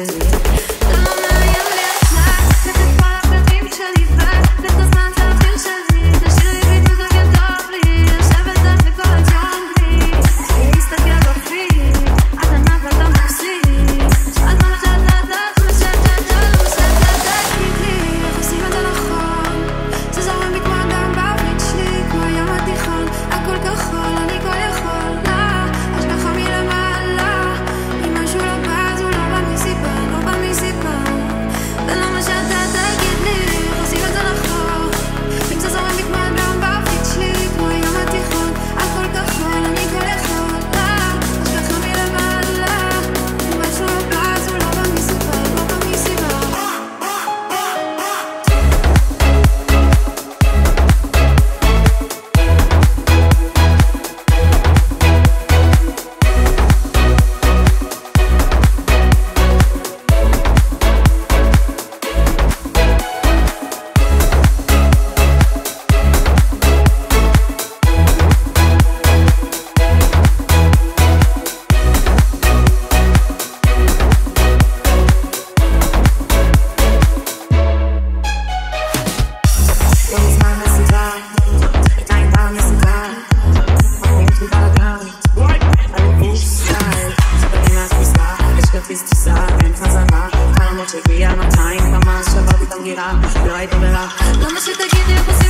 שלי. זה לא מעניין לי עכשיו, את כל הבגדים שלי ואת הזמן תעביר שלי. תשאיר לי ביטוי זה כטוב לי, לשבת לך לכל הג'אנגלי, להסתכל בפיד, עד ענק ואתה מפסיד. אז מה משתתת, תגיד לי, איך עושים את זה נכון? זה זורם מתמר גם בעברית שלי, כמו ים התיכון, הכל כחול, אני כל יכולה, השגחה מלמעלה, אם משהו לא בא, אז הוא לא בא מסיבה, לא בא מסיבה. ולא מה שאתה תגיד לי, איך עושים את זה נכון? אם זה זורם מתמר גם בעברית שלי, כמו ים התיכון, הכל כחול, אני כל יכולה, השגחה מלמעלה, אם משהו לא בא, אז הוא לא בא מסיבה, לא בא מסיבה. לא מה שתגידי,